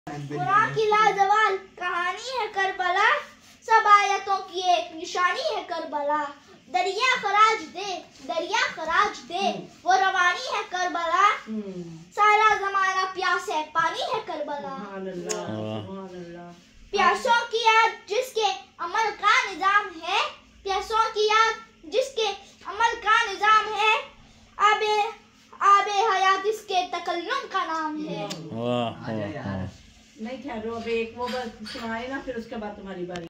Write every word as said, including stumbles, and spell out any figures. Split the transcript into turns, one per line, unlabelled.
कुरान की लाजवाब कहानी है करबला, सब आयतों की एक निशानी है करबला। दरिया खराज दे दरिया खराज दे वो रवानी है करबला, सारा जमाना प्यास है पानी है करबला। प्यासों की याद जिसके अमल का निजाम है, प्यासों की याद जिसके अमल का निजाम है, आबे आबे हयात इसके तकल्लुम का नाम है।
वाह नहीं ठहरो, अब एक वो बस सुनाए ना, फिर उसके बाद तुम्हारी बारी।